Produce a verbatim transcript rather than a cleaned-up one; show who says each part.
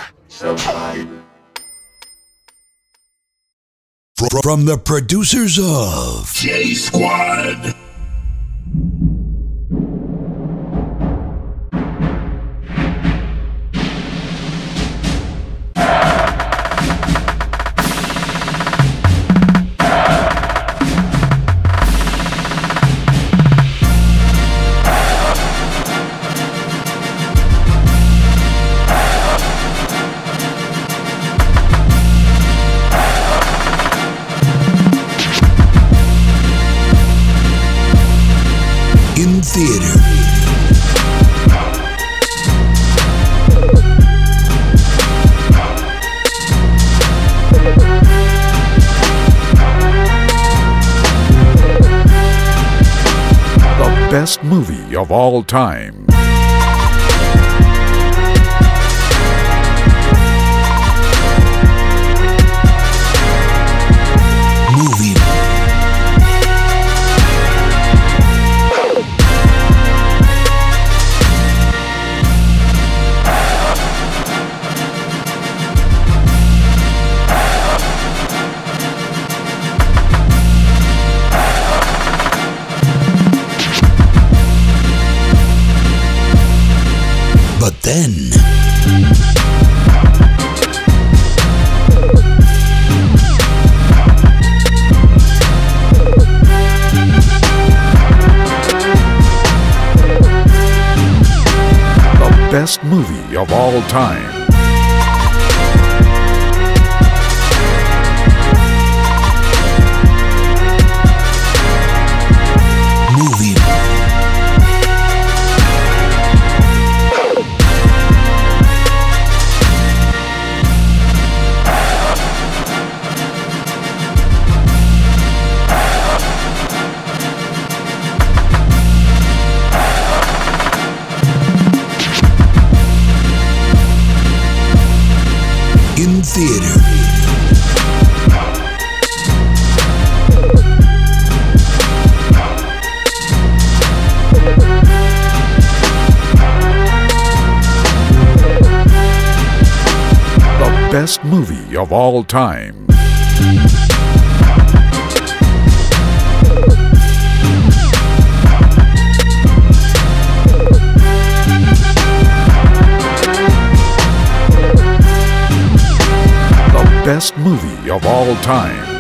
Speaker 1: Subscribe.
Speaker 2: From the producers of
Speaker 1: J Squad.
Speaker 2: In theater.
Speaker 3: The best movie of all time.
Speaker 2: Movie. But then,
Speaker 3: The best movie of all time.
Speaker 2: movie. In theater.
Speaker 3: The best movie of all time. The best movie of all time.